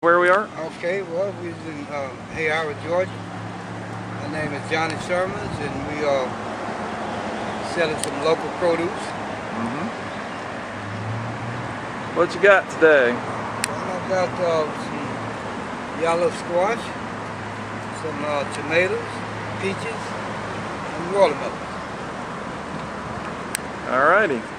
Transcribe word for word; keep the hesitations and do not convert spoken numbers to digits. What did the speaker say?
Where we are? Okay, well, we're in uh, Hahira, Georgia. My name is Johnny Sirmans, and we are selling some local produce. Mm-hmm. What you got today? Well, I've got uh, some yellow squash, some uh, tomatoes, peaches, and watermelons. All righty.